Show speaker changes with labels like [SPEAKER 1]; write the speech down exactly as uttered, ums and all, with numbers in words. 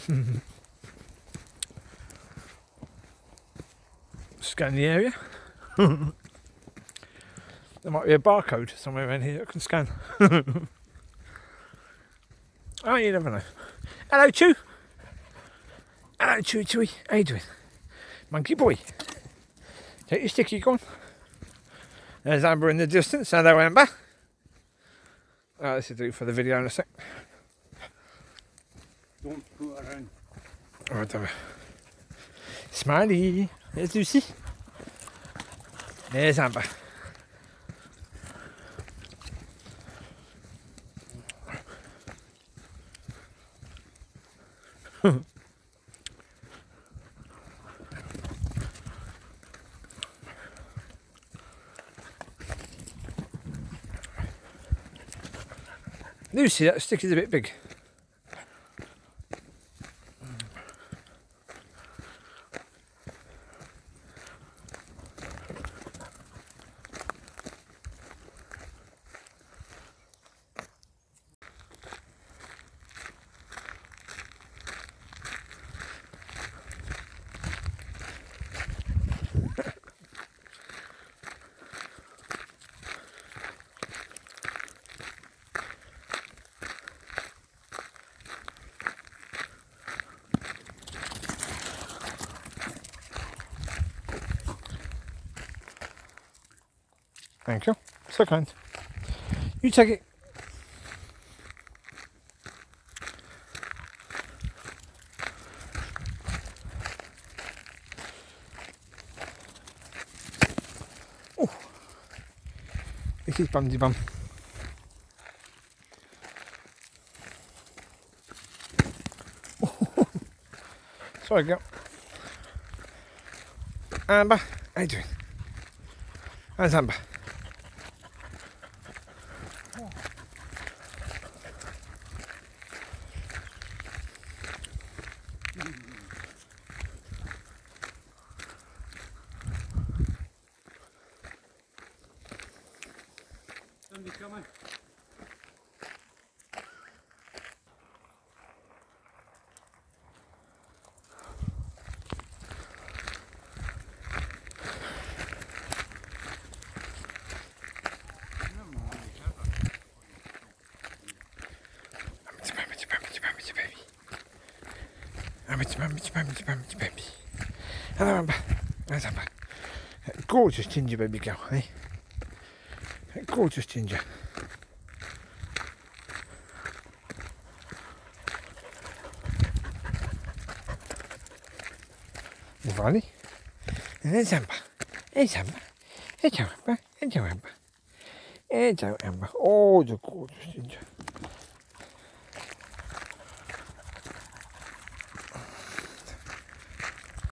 [SPEAKER 1] Scan the area. There might be a barcode somewhere around here that can scan. Oh, you never know. Hello, Chew. Hello, Chewy, Chewy. How you doing? Monkey boy. Take your sticky, go on. There's Amber in the distance. Hello, Amber. Oh, this will do for the video in a sec.
[SPEAKER 2] Don't go around.
[SPEAKER 1] Oh, whatever. Smiley. There's Lucy. There's Amber. Lucy, that stick is a bit big. Thank you. So kind. You take it. Oh, this is bumsy bum. Oh. Sorry, girl. Amber, how you doing? How's Amber?
[SPEAKER 2] Somebody coming.
[SPEAKER 1] Hello, Amber. There's Amber. Gorgeous ginger baby girl, eh? Gorgeous ginger. There's Mollie. And there's Amber. There's Amber. Hello, Amber. Hello, Amber. Hello, Amber. Oh, the gorgeous ginger.